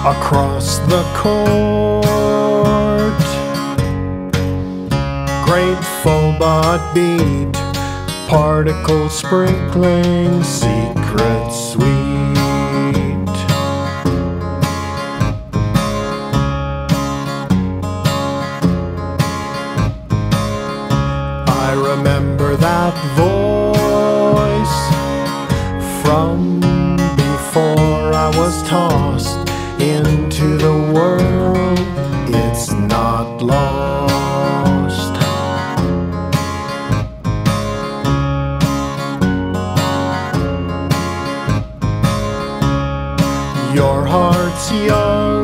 Across the court, grateful but beat, particles sprinkling, secret sweet. I remember that voice from before I was tossed into the world. It's not lost. Your heart's young,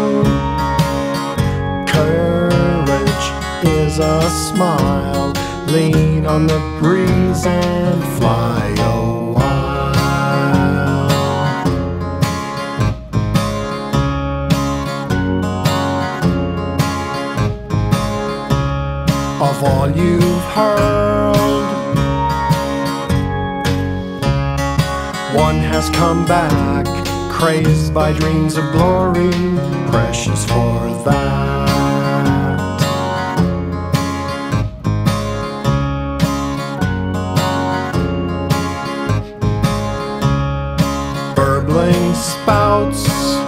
courage is a smile. Lean on the breeze and fly awhile. Of all you've hurled, one has come back, crazed by dreams of glory, precious for that. Burbling spouts,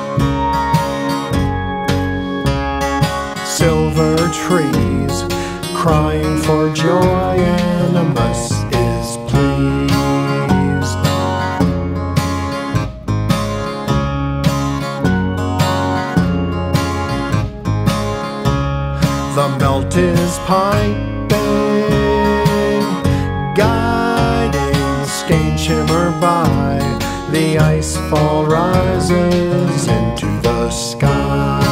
silver trees, crying for joy. Animus is pleased. The melt is piping, guiding skeins shimmer by. The icefall rises into the sky.